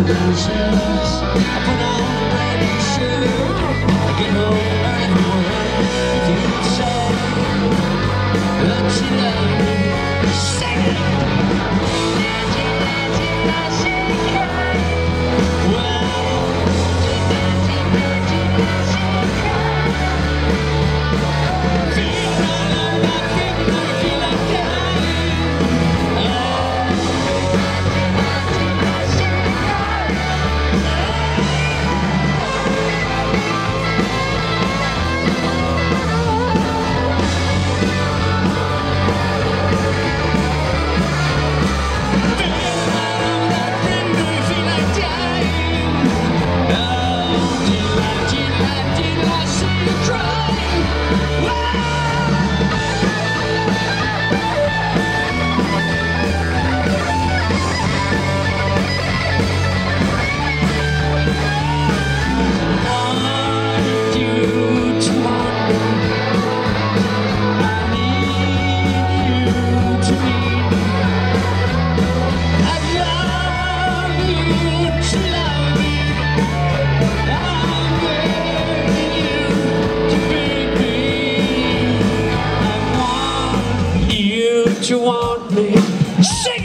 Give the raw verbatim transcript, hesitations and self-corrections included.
illusions. I put on a brand new shirt. I get home early from work. If you could say that you love me, sing it. Did you, did you, I should cry. Well, did you, did you, I should cry. Feel right on my feet, I feel like dying. You want me? Sing!